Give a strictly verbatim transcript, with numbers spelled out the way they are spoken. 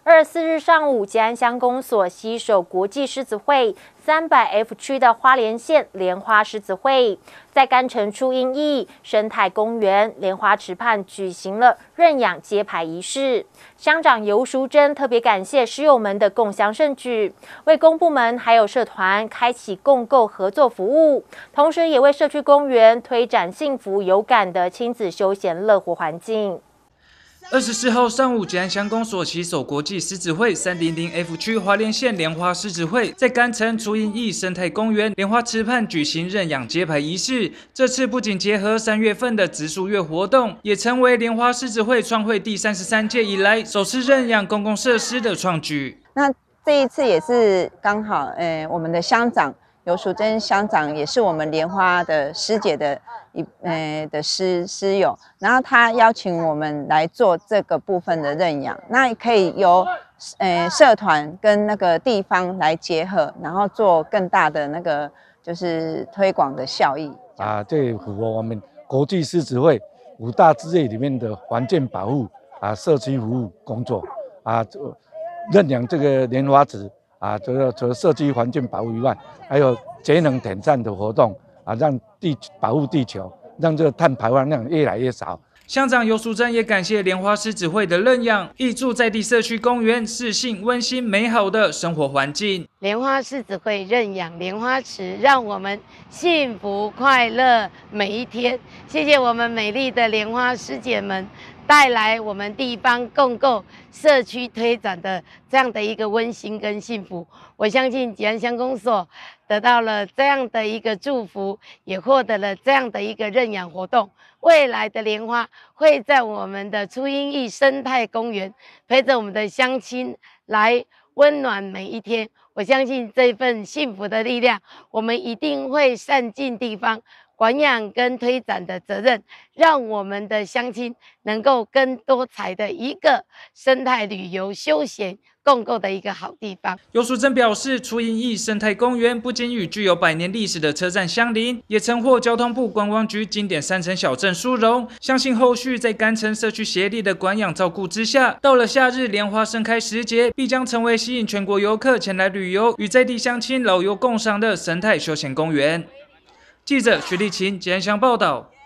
二十四日上午，吉安乡公所携手国际狮子会三百 F 区的花莲县莲花狮子会，在干城初音驿生态公园莲花池畔举行了认养揭牌仪式。乡长游淑珍特别感谢狮友们的共襄盛举，为公部门还有社团开启共构合作服务，同时也为社区公园推展幸福有感的亲子休闲乐活环境。 二十四号上午，吉安乡公所携手国际狮子会三百 F 区花莲县莲花狮子会，在干城初音驿生态公园莲花池畔举行认养揭牌仪式。这次不仅结合三月份的植树月活动，也成为莲花狮子会创会第三十三届以来首次认养公共设施的创举。 那这一次也是刚好，呃，我们的乡长游淑珍乡长也是我们莲花的师姐的一呃的师师友，然后他邀请我们来做这个部分的认养，那可以由呃社团跟那个地方来结合，然后做更大的那个就是推广的效益啊，这符合我们国际狮子会五大志业里面的环境保护啊、社区服务工作啊，认养这个莲花池。啊，除了除了社区环境保护以外，还有节能减碳的活动啊，让地保护地球，让这个碳排放量越来越少。 乡长游淑珍也感谢莲花狮子会的认养，挹注在地社区公园适性温馨美好的生活环境。 莲花狮子会认养莲花池，让我们幸福快乐每一天。谢谢我们美丽的莲花师姐们，带来我们地方共构社区推展的这样的一个温馨跟幸福。我相信吉安乡公所得到了这样的一个祝福，也获得了这样的一个认养活动。未来的莲花会在我们的初音驿生态公园陪着我们的乡亲来温暖每一天。我相信这份幸福的力量，我们一定会善尽地方管养跟推展的责任，让我们的乡亲能够更多彩的一个生态旅游休闲共构的一个好地方。 游淑珍表示，初音驿生态公园不仅与具有百年历史的车站相邻，也曾获交通部观光局经典三层小镇殊荣。相信后续在干城社区协力的管养照顾之下，到了夏日莲花盛开时节，必将成为吸引全国游客前来旅游与在地乡亲老游共赏的生态休闲公园。记者徐立琴、吉安乡报道。